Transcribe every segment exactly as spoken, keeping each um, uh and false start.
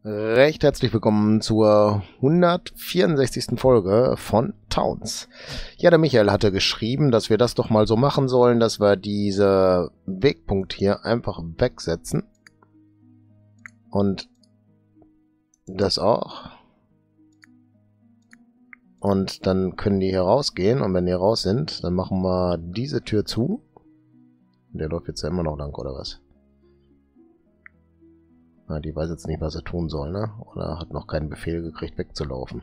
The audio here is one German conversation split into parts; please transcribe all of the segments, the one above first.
Recht herzlich willkommen zur hundertvierundsechzigsten Folge von Towns. Ja, der Michael hatte geschrieben, dass wir das doch mal so machen sollen, dass wir diese Wegpunkt hier einfach wegsetzen. Und das auch. Und dann können die hier rausgehen. Und wenn die raus sind, dann machen wir diese Tür zu. Der läuft jetzt ja immer noch lang, oder was? Na, die weiß jetzt nicht, was er tun soll, ne? Oder hat noch keinen Befehl gekriegt, wegzulaufen.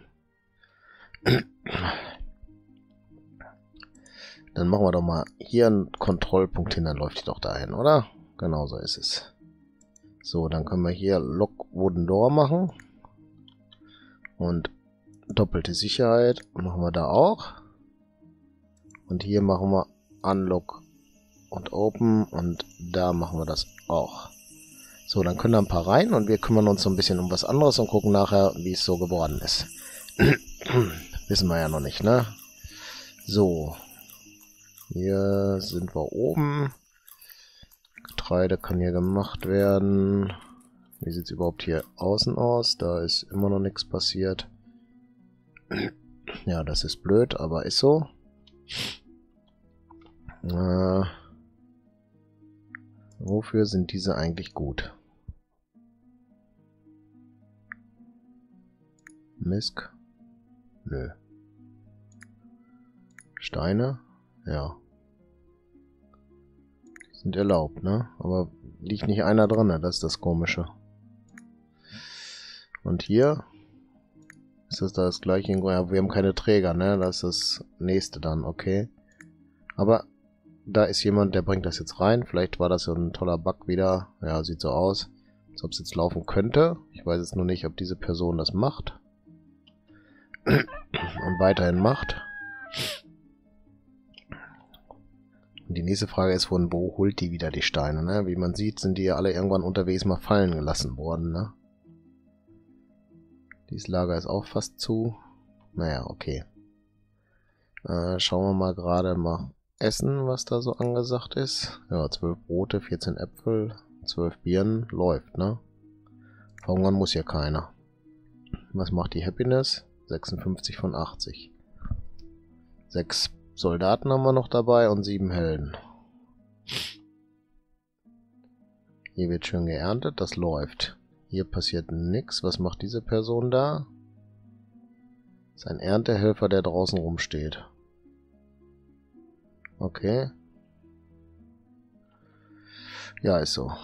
Dann machen wir doch mal hier einen Kontrollpunkt hin, dann läuft die doch dahin, oder? Genau so ist es. So, dann können wir hier Lock Wooden Door machen. Und doppelte Sicherheit machen wir da auch. Und hier machen wir Unlock und Open und da machen wir das auch. So, dann können da ein paar rein und wir kümmern uns so ein bisschen um was anderes und gucken nachher, wie es so geworden ist. Wissen wir ja noch nicht, ne? So. Hier sind wir oben. Getreide kann hier gemacht werden. Wie sieht es überhaupt hier außen aus? Da ist immer noch nichts passiert. Ja, das ist blöd, aber ist so. Äh, wofür sind diese eigentlich gut? Misk? Nö. Steine? Ja. Sind erlaubt, ne? Aber liegt nicht einer drin, das ist das Komische. Und hier? Ist das da das gleiche? Ja, wir haben keine Träger, ne? Das ist das nächste dann, okay. Aber da ist jemand, der bringt das jetzt rein. Vielleicht war das so ein toller Bug wieder. Ja, sieht so aus, als ob es jetzt laufen könnte. Ich weiß jetzt nur nicht, ob diese Person das macht. Und weiterhin macht. Und die nächste Frage ist, von wo holt die wieder die Steine, ne? Wie man sieht, sind die ja alle irgendwann unterwegs mal fallen gelassen worden, ne? Dieses Lager ist auch fast zu. Naja, okay. Äh, schauen wir mal gerade mal Essen, was da so angesagt ist. Ja, zwölf Brote, vierzehn Äpfel, zwölf Birnen. Läuft, ne? Verhungern muss ja keiner. Was macht die Happiness? sechsundfünfzig von achtzig. Sechs Soldaten haben wir noch dabei und sieben Helden. Hier wird schön geerntet, das läuft. Hier passiert nichts. Was macht diese Person da? Das ist ein Erntehelfer, der draußen rumsteht. Okay. Ja, ist so.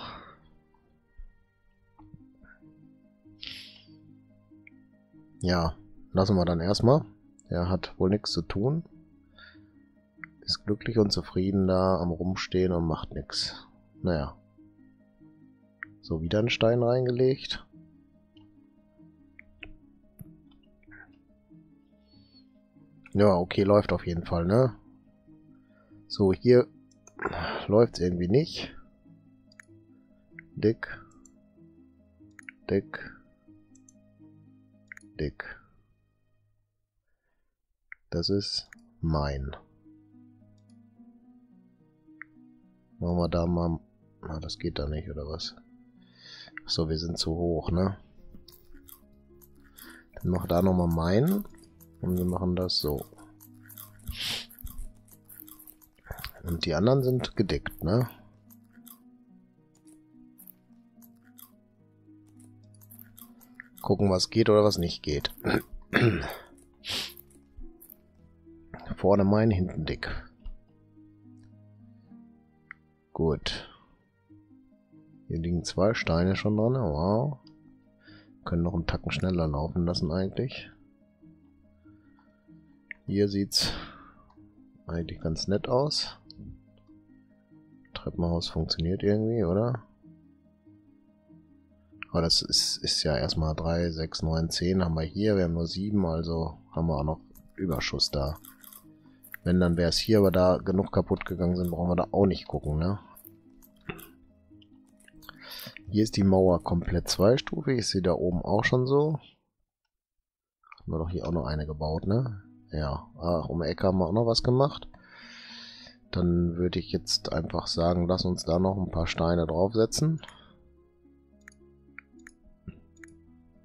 Ja, lassen wir dann erstmal. Er hat wohl nichts zu tun. Ist glücklich und zufrieden da am Rumstehen und macht nichts. Naja. So, wieder einen Stein reingelegt. Ja, okay, läuft auf jeden Fall, ne? So, hier läuft es irgendwie nicht. Dick. Dick. Dick. Das ist mein. Machen wir da mal... Na, das geht da nicht, oder was? Achso, wir sind zu hoch, ne? Dann mach da nochmal meinen. Und wir machen das so. Und die anderen sind gedickt, ne? Gucken, was geht oder was nicht geht. Vorne mein, hinten dick. Gut. Hier liegen zwei Steine schon dran. Wow. Können noch einen Tacken schneller laufen lassen eigentlich. Hier sieht's eigentlich ganz nett aus. Treppenhaus funktioniert irgendwie, oder? Aber das ist, ist ja erstmal drei, sechs, neun, zehn haben wir hier. Wir haben nur sieben, also haben wir auch noch Überschuss da. Wenn, dann wäre es hier, aber da genug kaputt gegangen sind, brauchen wir da auch nicht gucken, ne? Hier ist die Mauer komplett zweistufig. Ich sehe da oben auch schon so. Haben wir doch hier auch noch eine gebaut, ne? Ja, ach, um die Ecke haben wir auch noch was gemacht. Dann würde ich jetzt einfach sagen, lass uns da noch ein paar Steine draufsetzen.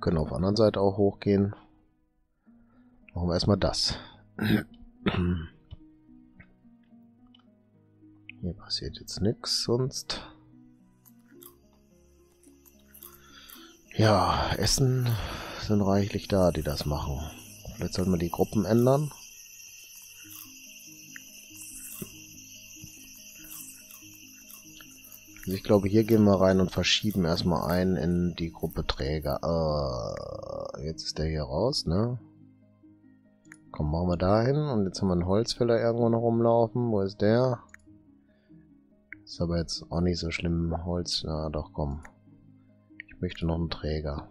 können auf der anderen Seite auch hochgehen. Machen wir erstmal das. Hier passiert jetzt nichts sonst. Ja, Essen sind reichlich da, die das machen. Vielleicht sollten wir die Gruppen ändern. Also ich glaube, hier gehen wir rein und verschieben erstmal einen in die Gruppe Träger. Äh, jetzt ist der hier raus, ne? Komm, machen wir da hin. Und jetzt haben wir einen Holzfäller irgendwo noch rumlaufen. Wo ist der? Ist aber jetzt auch nicht so schlimm. Holz, na doch, komm. Ich möchte noch einen Träger.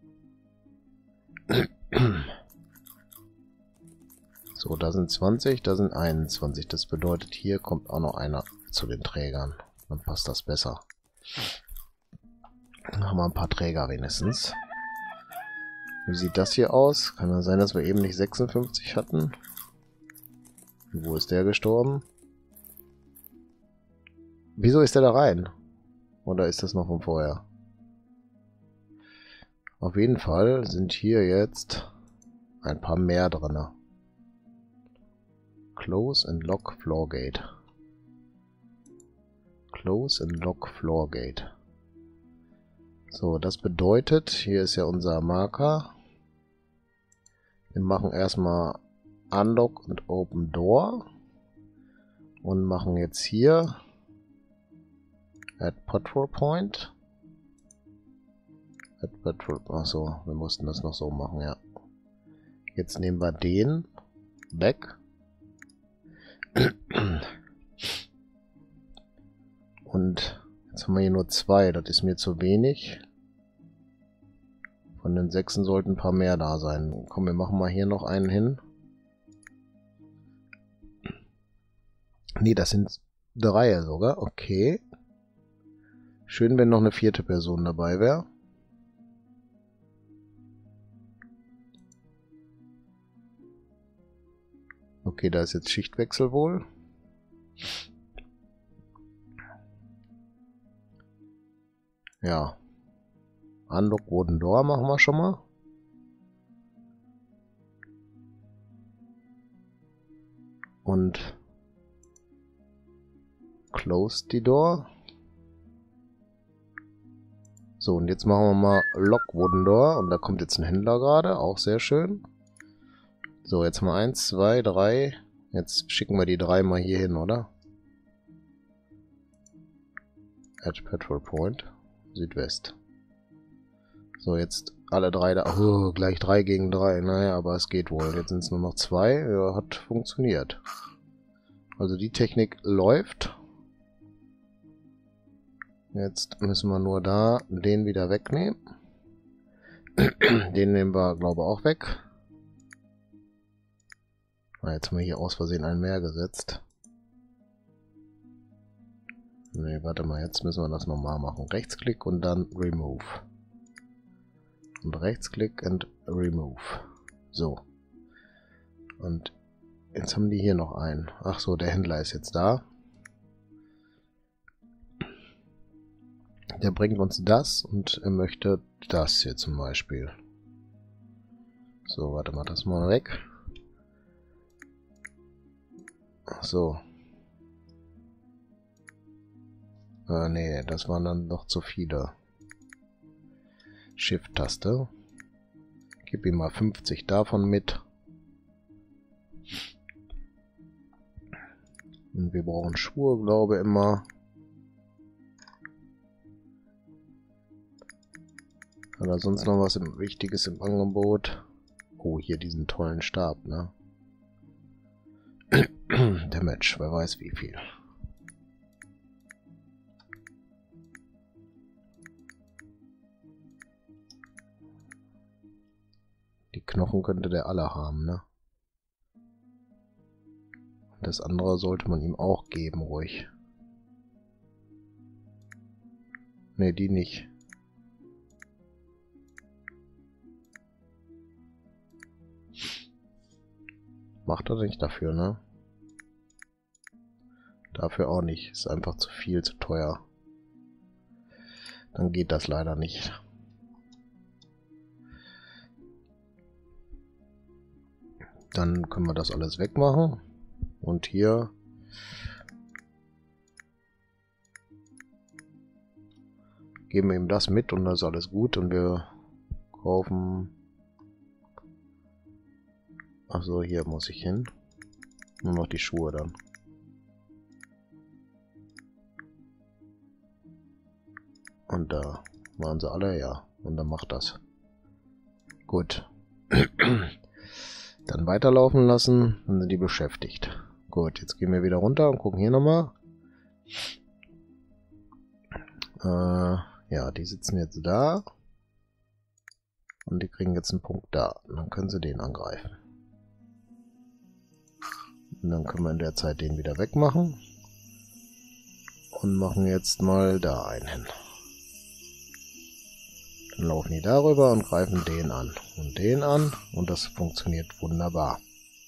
So, da sind zwanzig, da sind einundzwanzig. Das bedeutet, hier kommt auch noch einer zu den Trägern. Dann passt das besser. Dann haben wir ein paar Träger wenigstens. Wie sieht das hier aus? Kann das sein, dass wir eben nicht sechsundfünfzig hatten? Wo ist der gestorben? Wieso ist der da rein? Oder ist das noch von vorher? Auf jeden Fall sind hier jetzt ein paar mehr drin. Close and lock floor gate. Close and lock floor gate. So, das bedeutet, hier ist ja unser Marker. Wir machen erstmal Unlock und Open Door. Und machen jetzt hier Add Patrol Point. Add Patrol. Achso, wir mussten das noch so machen, ja. Jetzt nehmen wir den weg. Und jetzt haben wir hier nur zwei. Das ist mir zu wenig. Von den sechsen sollten ein paar mehr da sein. Komm, wir machen mal hier noch einen hin. Nee, das sind drei sogar. Okay. Schön, wenn noch eine vierte Person dabei wäre. Okay, da ist jetzt Schichtwechsel wohl. Ja. Unlock Wooden Door machen wir schon mal. Und Close die Door. So, und jetzt machen wir mal Lock Wooden Door. Und da kommt jetzt ein Händler gerade. Auch sehr schön. So, jetzt haben wir eins, zwei, drei. Jetzt schicken wir die drei mal hier hin, oder? Add Patrol Point. Südwest. So, jetzt alle drei da. Oh, gleich drei gegen drei. Naja, aber es geht wohl. Jetzt sind es nur noch zwei. Ja, hat funktioniert. Also die Technik läuft. Jetzt müssen wir nur da den wieder wegnehmen. Den nehmen wir, glaube ich, auch weg. Ah, jetzt haben wir hier aus Versehen einen mehr gesetzt. Ne, warte mal, jetzt müssen wir das nochmal machen. Rechtsklick und dann Remove. Und Rechtsklick und Remove. So. Und jetzt haben die hier noch einen. Ach so, der Händler ist jetzt da. Der bringt uns das und er möchte das hier zum Beispiel. So, warte mal, das mal weg. So. Äh, nee, das waren dann doch zu viele. Shift-Taste. Gib ihm mal fünfzig davon mit. Und wir brauchen Schuhe, glaube ich, immer. Hat er sonst noch was im, Wichtiges im Angebot? Oh, hier diesen tollen Stab, ne? Damage, wer weiß wie viel. Die Knochen könnte der alle haben, ne? Und das andere sollte man ihm auch geben, ruhig. Ne, die nicht. Macht er nicht dafür, ne? Dafür auch nicht. Ist einfach zu viel, zu teuer. Dann geht das leider nicht. Dann können wir das alles wegmachen. Und hier geben wir ihm das mit und das ist alles gut. Und wir kaufen... Achso, hier muss ich hin. Nur noch die Schuhe dann. Und da waren sie alle, ja. Und dann macht das. Gut. Dann weiterlaufen lassen, dann sind die beschäftigt. Gut, jetzt gehen wir wieder runter und gucken hier nochmal. Äh, ja, die sitzen jetzt da. Und die kriegen jetzt einen Punkt da. Und dann können sie den angreifen. Und dann können wir in der Zeit den wieder wegmachen. Und machen jetzt mal da einen hin. Dann laufen die darüber und greifen den an. Und den an. Und das funktioniert wunderbar.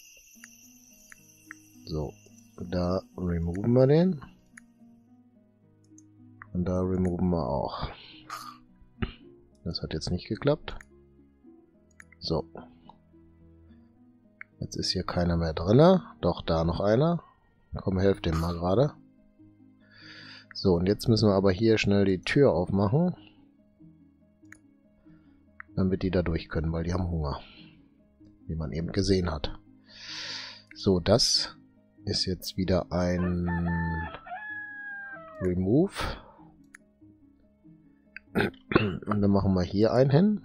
So. Da removen wir den. Und da removen wir auch. Das hat jetzt nicht geklappt. So. Jetzt ist hier keiner mehr drin. Doch, da noch einer. Komm, helft dem mal gerade. So, und jetzt müssen wir aber hier schnell die Tür aufmachen. Damit die da durch können, weil die haben Hunger. Wie man eben gesehen hat. So, das ist jetzt wieder ein Remove. Und dann machen wir hier einen hin.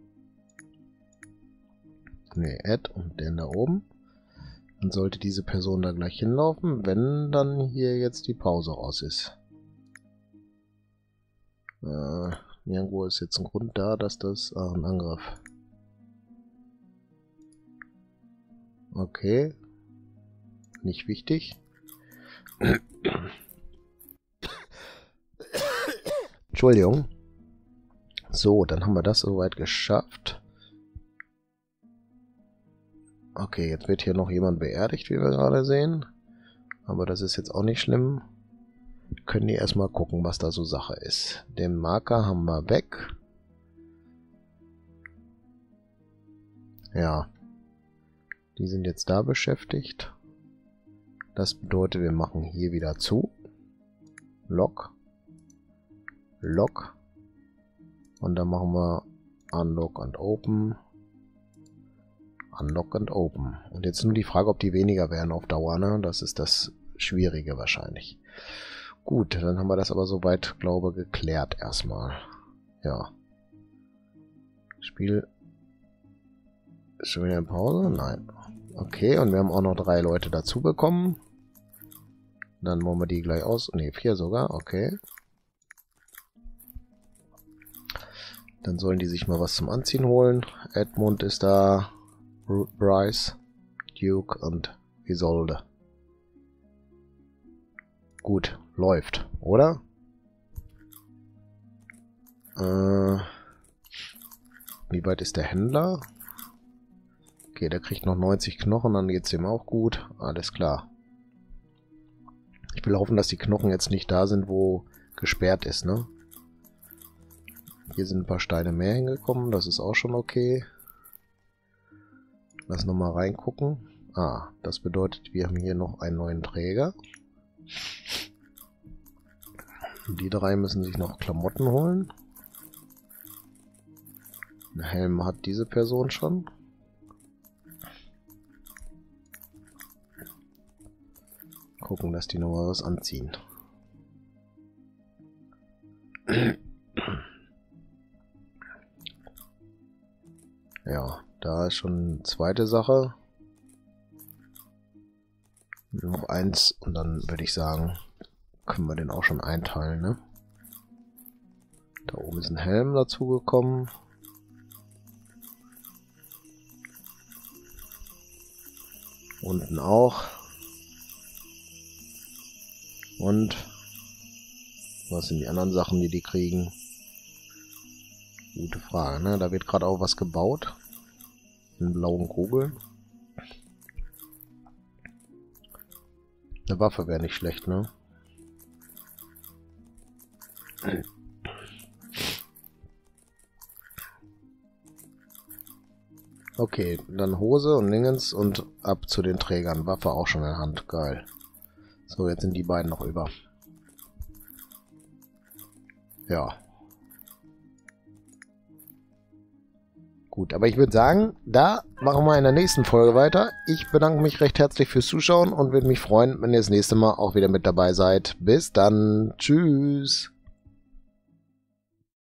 Ne, Add und den da oben. Dann sollte diese Person da gleich hinlaufen, wenn dann hier jetzt die Pause raus ist. Äh, irgendwo ist jetzt ein Grund da, dass das... Ah, ein Angriff. Okay. Nicht wichtig. Entschuldigung. So, dann haben wir das soweit geschafft. Okay, jetzt wird hier noch jemand beerdigt, wie wir gerade sehen. Aber das ist jetzt auch nicht schlimm. Wir können hier erstmal gucken, was da so Sache ist. Den Marker haben wir weg. Ja. Die sind jetzt da beschäftigt. Das bedeutet, wir machen hier wieder zu. Lock. Lock. Und dann machen wir Unlock und Open. Unlock und Open. Und jetzt nur die Frage, ob die weniger werden auf Dauer, ne? Das ist das Schwierige wahrscheinlich. Gut, dann haben wir das aber soweit, glaube ich, geklärt erstmal. Ja. Spiel ist schon wieder in Pause? Nein. Okay, und wir haben auch noch drei Leute dazu bekommen. Dann wollen wir die gleich aus... Ne, vier sogar, okay. Dann sollen die sich mal was zum Anziehen holen. Edmund ist da. Bryce, Duke und Isolde. Gut, läuft, oder? Äh, wie weit ist der Händler? Okay, der kriegt noch neunzig Knochen, dann geht's ihm auch gut. Alles klar. Ich will hoffen, dass die Knochen jetzt nicht da sind, wo gesperrt ist, ne? Hier sind ein paar Steine mehr hingekommen, das ist auch schon okay. Lass nochmal reingucken. Ah, das bedeutet, wir haben hier noch einen neuen Träger. Die drei müssen sich noch Klamotten holen. Einen Helm hat diese Person schon. Gucken, dass die nochmal was anziehen. Ja. Da ist schon eine zweite Sache. Noch eins und dann würde ich sagen, können wir den auch schon einteilen, ne? Da oben ist ein Helm dazu gekommen. Unten auch. Und was sind die anderen Sachen, die die kriegen? Gute Frage, ne? Da wird gerade auch was gebaut. In blauen Kugeln. Eine Waffe wäre nicht schlecht, ne? Okay, dann Hose und Dingens und ab zu den Trägern. Waffe auch schon in der Hand. Geil. So, jetzt sind die beiden noch über. Ja. Gut, aber ich würde sagen, da machen wir in der nächsten Folge weiter. Ich bedanke mich recht herzlich fürs Zuschauen und würde mich freuen, wenn ihr das nächste Mal auch wieder mit dabei seid. Bis dann. Tschüss.